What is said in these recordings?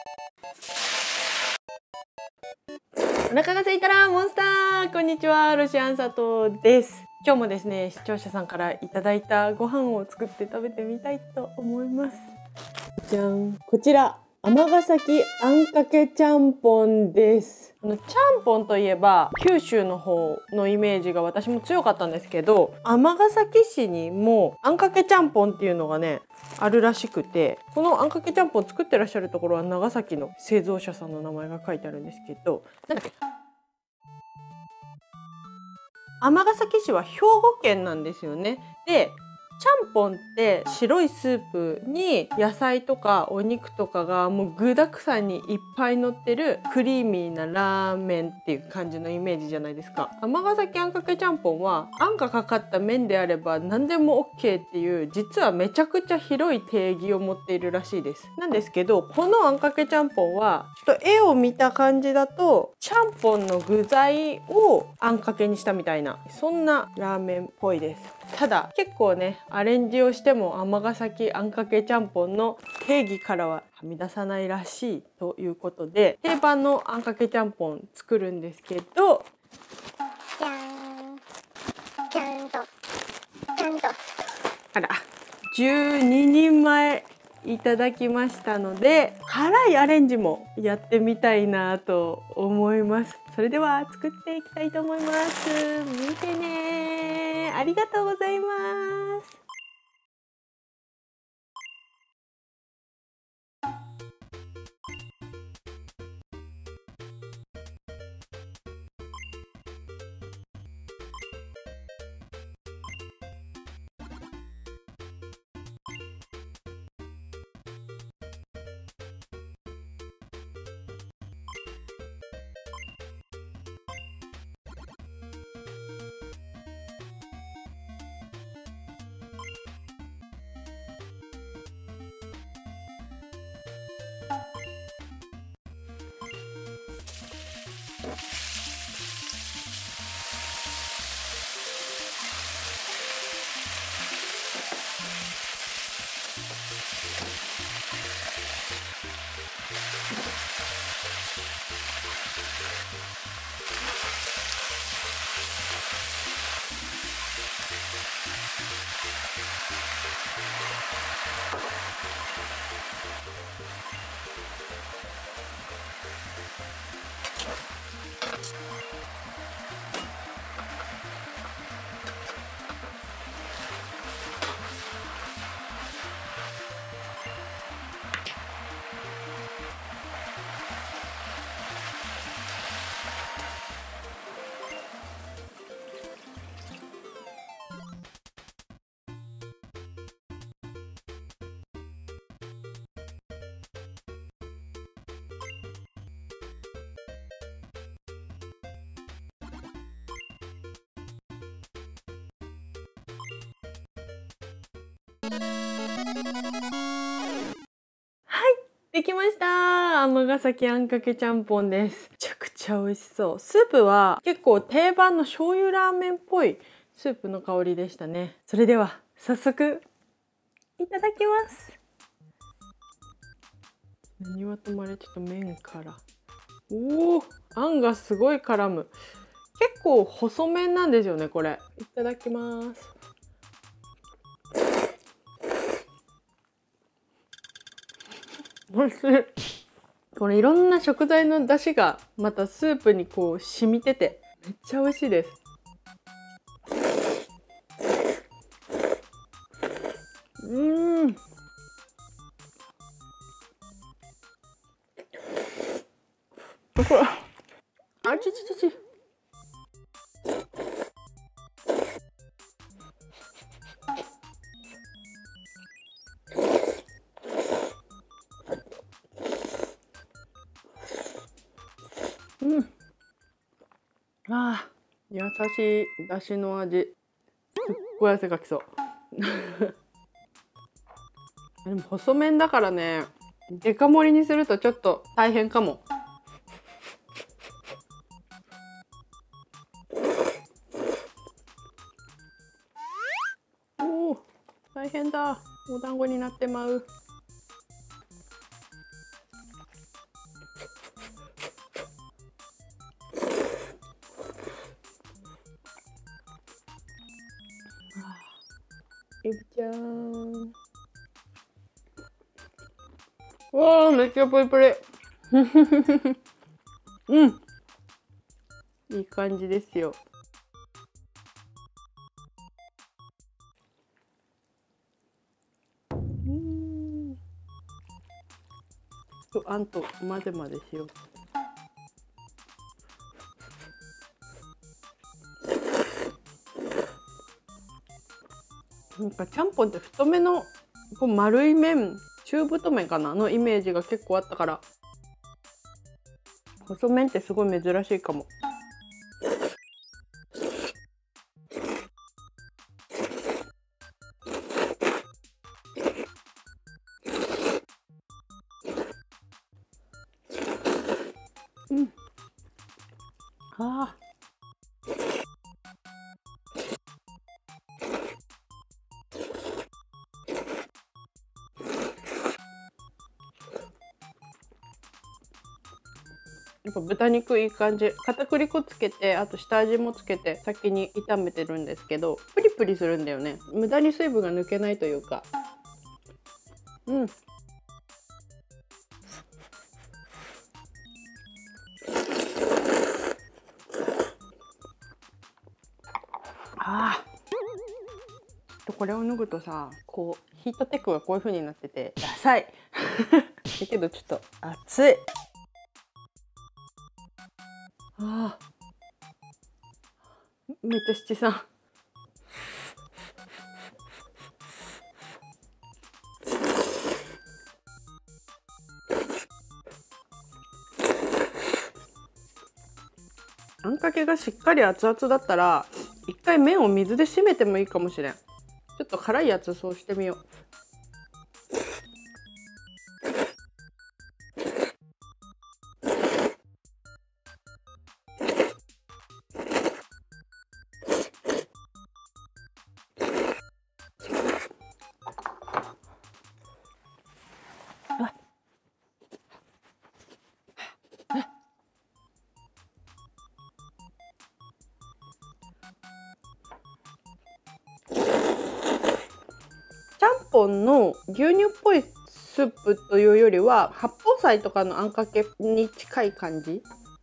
お腹が空いたらモンスター。こんにちは、ロシアン佐藤です。今日もですね、視聴者さんからいただいたご飯を作って食べてみたいと思います。じゃん、こちら尼崎あんかけちゃんぽんです。ちゃんぽんといえば九州の方のイメージが私も強かったんですけど、尼崎市にもあんかけちゃんぽんっていうのがねあるらしくて、このあんかけちゃんぽん作ってらっしゃるところは長崎の製造者さんの名前が書いてあるんですけど、なんだっけ、尼崎市は兵庫県なんですよね。で、ちゃんぽんって白いスープに野菜とかお肉とかがもう具だくさんにいっぱい乗ってるクリーミーなラーメンっていう感じのイメージじゃないですか。尼崎あんかけちゃんぽんはあんがかかった麺であれば何でも OK っていう実はめちゃくちゃ広い定義を持っているらしいです。なんですけど、このあんかけちゃんぽんはちょっと絵を見た感じだとちゃんぽんの具材をあんかけにしたみたいな、そんなラーメンっぽいです。ただ結構ねアレンジをしても尼崎あんかけちゃんぽんの定義からははみ出さないらしいということで、定番のあんかけちゃんぽん作るんですけど、 じゃーん、ちゃんとあら12人前いただきましたので、辛いアレンジもやってみたいなと思います。それでは作っていきたいと思います。見てね。ありがとうございます。できました。尼崎あんかけちゃんぽんです。めちゃくちゃ美味しそう。スープは結構定番の醤油ラーメンっぽいスープの香りでしたね。それでは早速いただきます。何はとまれ、ちょっと麺から。おお、あんがすごい絡む。結構細麺なんですよね、これ。いただきます。美味しい。これいろんな食材の出汁がまたスープにこう染みててめっちゃ美味しいです。これあちちちち。ああ、優しい出汁の味。すっごい汗かきそう。でも細麺だからね、デカ盛りにするとちょっと大変かも。おお、大変だ。お団子になってまう。 エビちゃん。わあ、めっちゃプリプリ。うん。いい感じですよ。あんと混ぜ混ぜしよう。なんかちゃんぽんって太めのこう丸い麺、中太麺かなのイメージが結構あったから、細麺ってすごい珍しいかも。うん。ああ。やっぱ豚肉いい感じ。片栗粉つけて、あと下味もつけて先に炒めてるんですけど、プリプリするんだよね。無駄に水分が抜けないというか。うん。ああ。これを脱ぐとさ、こうヒートテックがこういう風になっててダサい。だけどちょっと熱い。ああ。めっちゃ七三。あんかけがしっかり熱々だったら一回麺を水で締めてもいいかもしれん。ちょっと辛いやつそうしてみよう。ちゃんぽんの牛乳っぽいスープというよりは八宝菜とかのあんかけに近い感じ。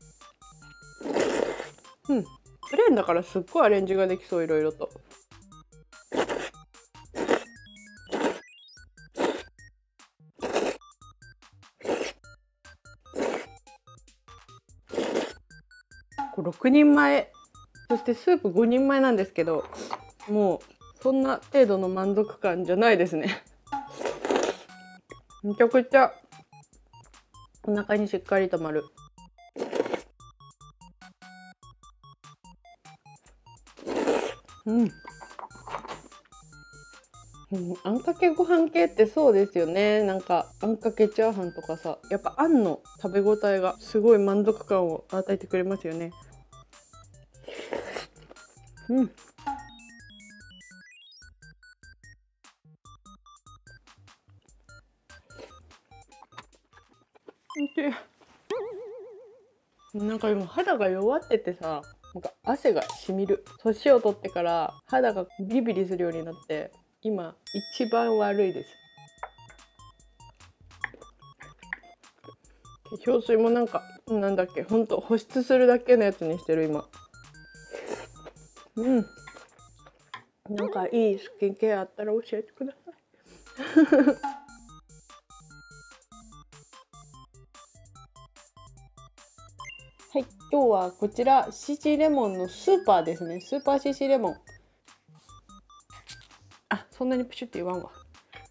うん、プレーンだからすっごいアレンジができそう、いろいろと。6人前、そしてスープ5人前なんですけど、もうそんな程度の満足感じゃないですね。めちゃくちゃお腹にしっかりとまる。うん。あんかけご飯系ってそうですよね。なんかあんかけチャーハンとかさ、やっぱあんの食べ応えがすごい満足感を与えてくれますよね。うん。なんか今肌が弱っててさ、なんか汗がしみる。年を取ってから肌がビリビリするようになって、今一番悪いです。化粧水もなんかなんだっけ、ほんと保湿するだけのやつにしてる今。うん。なんかいいスキンケアあったら教えてください。はい、今日はこちら CC レモンのスーパーですね。スーパー CC レモン。あ、そんなにプシュって言わんわ。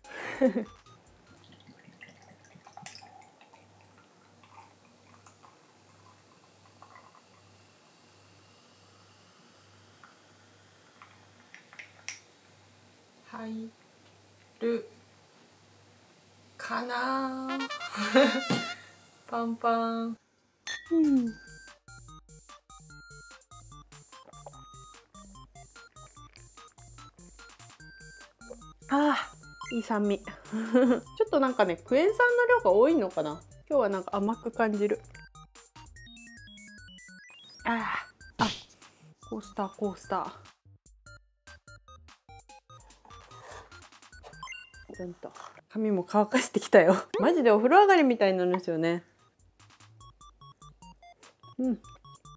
入るかな。パンパン。うん。あー、いい酸味。ちょっとなんかね、クエン酸の量が多いのかな。今日はなんか甘く感じる。あー、あ、コースターコースター。 ちゃんと髪も乾かしてきたよ。マジでお風呂上がりみたいになるんですよね。うん。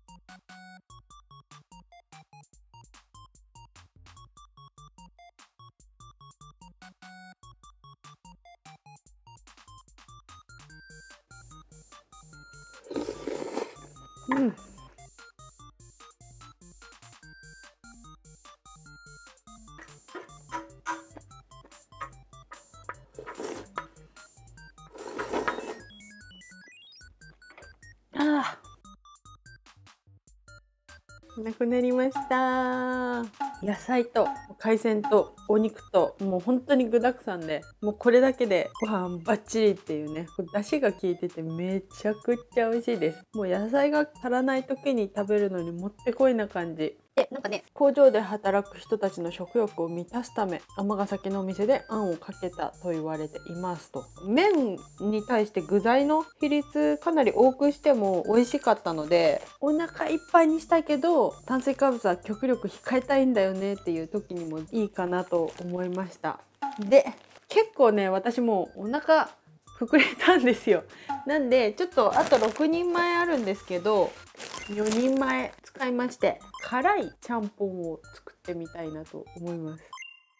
うん。ああ、なくなりました。野菜と海鮮とお肉ともう本当に具だくさんで、もうこれだけでご飯バッチリっていうね、これ出汁が効いててめちゃくちゃ美味しいです。もう野菜が足らない時に食べるのにもってこいな感じ。で、なんかね、工場で働く人たちの食欲を満たすため尼崎のお店であんをかけたと言われていますと。麺に対して具材の比率かなり多くしても美味しかったので、お腹いっぱいにしたいけど炭水化物は極力控えたいんだよねっていう時にもいいかなと思いました。で、結構ね、私もお腹膨れたんですよ。なんでちょっとあと6人前あるんですけど、4人前使いまして辛いちゃんぽんを作ってみたいなと思います。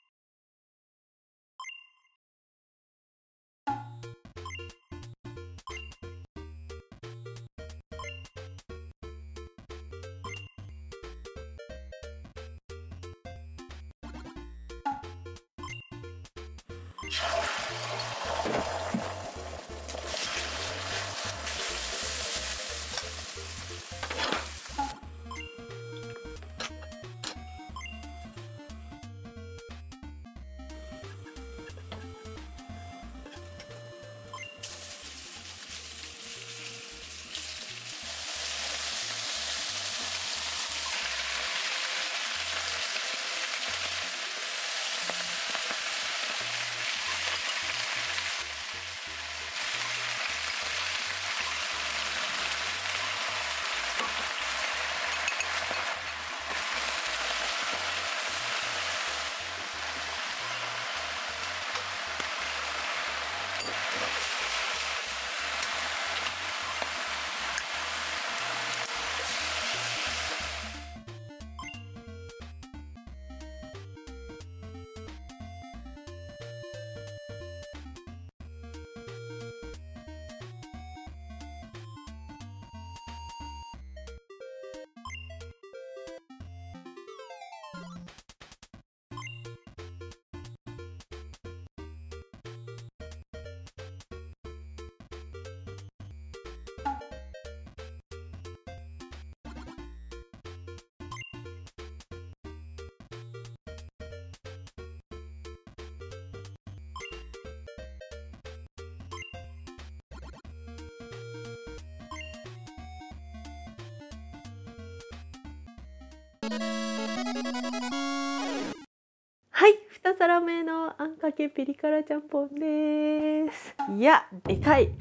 はい、2皿目のあんかけピリ辛ちゃんぽんです。いや、でかい。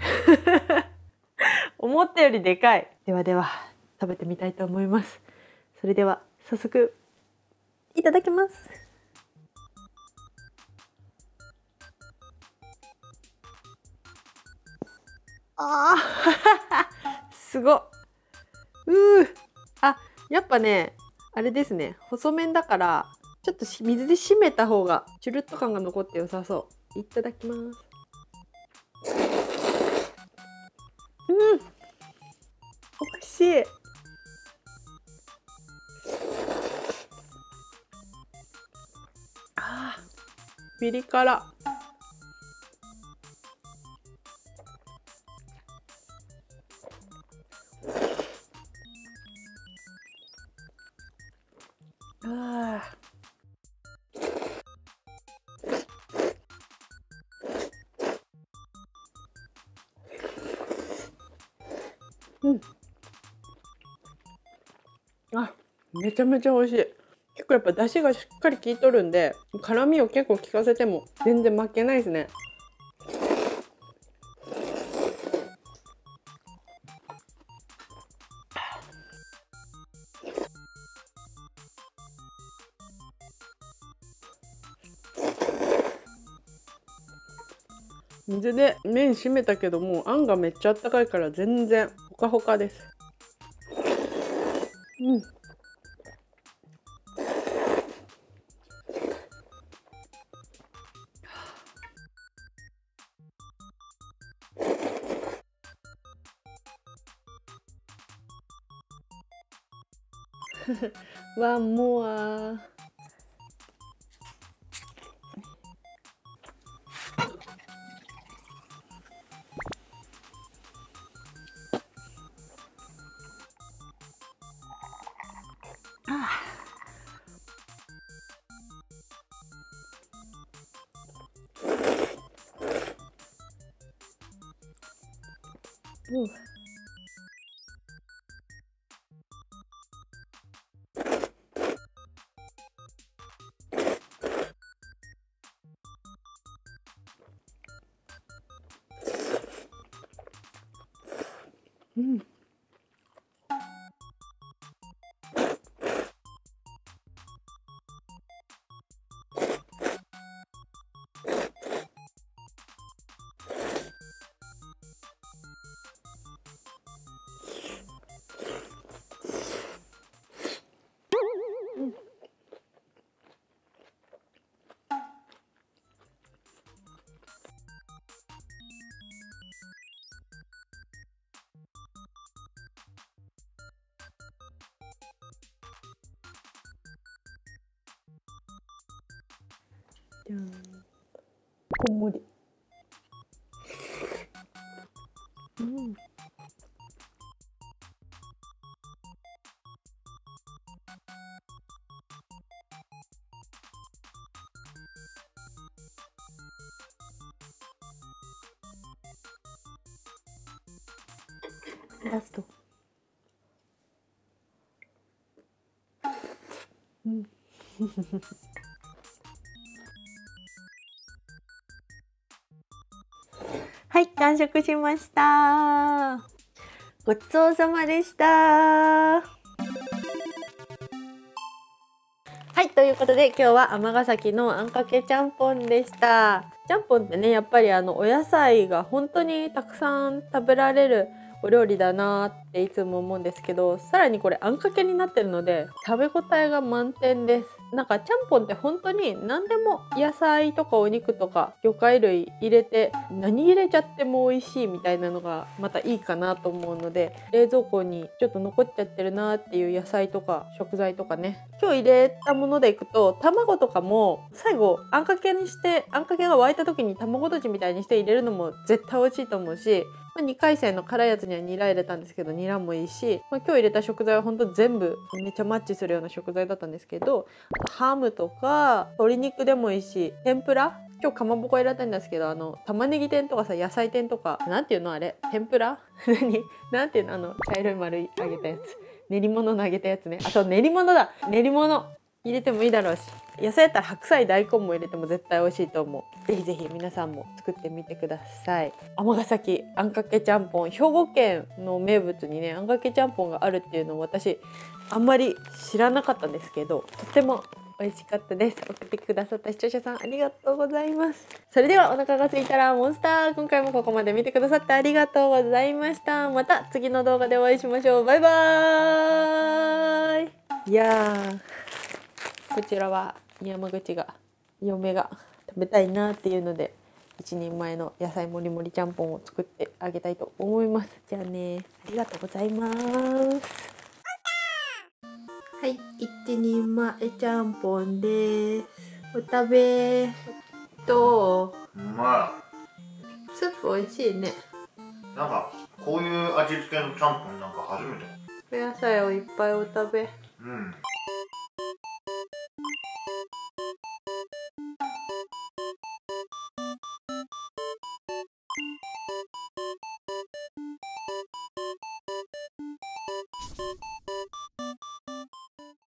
思ったよりでかい。ではでは、食べてみたいと思います。それでは、早速、いただきます。あーすごっ。あ、やっぱね、あれですね、細麺だからちょっと水で締めた方がチュルッと感が残って良さそう。いただきます。美味しい。ピリ辛。めちゃめちゃ美味しい。結構やっぱ出汁がしっかり効いとるんで、辛みを結構効かせても全然負けないですね。 水で麺締めたけどもあんがめっちゃあったかいから全然ほかほかです。ワンモア。こんもり。ラスト。はい、完食しました。ごちそうさまでした。はい、ということで今日は尼崎のあんかけちゃんぽんでした。ちゃんぽんってね、やっぱりお野菜が本当にたくさん食べられるお料理だなっていつも思うんですけど、さらにこれあんかけになってるので食べ応えが満点です。なんかちゃんぽんって本当に何でも野菜とかお肉とか魚介類入れて何入れちゃっても美味しいみたいなのがまたいいかなと思うので、冷蔵庫にちょっと残っちゃってるなっていう野菜とか食材とかね、今日入れたものでいくと卵とかも最後あんかけにしてあんかけが沸いた時に卵とじみたいにして入れるのも絶対美味しいと思うし、2回戦の辛いやつにはニラ入れたんですけどニラもいいし、今日入れた食材は本当全部めっちゃマッチするような食材だったんですけど、ハムとか鶏肉でもいいし、天ぷら今日かまぼこ入れたんですけど玉ねぎ天とかさ、野菜天とかなんていうのあれ天ぷらなんていうの茶色い丸い揚げたやつ、練り物の揚げたやつね。あ、そう練り物だ、練り物入れてもいいだろうし、野菜やったら白菜大根も入れても絶対美味しいと思う。ぜひぜひ皆さんも作ってみてください。尼崎あんかけちゃんぽん、兵庫県の名物にねあんかけちゃんぽんがあるっていうのを私あんまり知らなかったんですけど、とっても美味しかったです。送ってくださった視聴者さんありがとうございます。それではお腹が空いたらモンスター、今回もここまで見てくださってありがとうございました。また次の動画でお会いしましょう。バイバーイ。いやー、こちらは山口が嫁が食べたいなっていうので1人前の野菜もりもりちゃんぽんを作ってあげたいと思います。じゃあね、ありがとうございます。はい、1人前ちゃんぽんです。お食べどう？ うまい。スープ美味しいね。 なんかこういう味付けのちゃんぽんなんか初めて。 お野菜をいっぱいお食べ。 うん。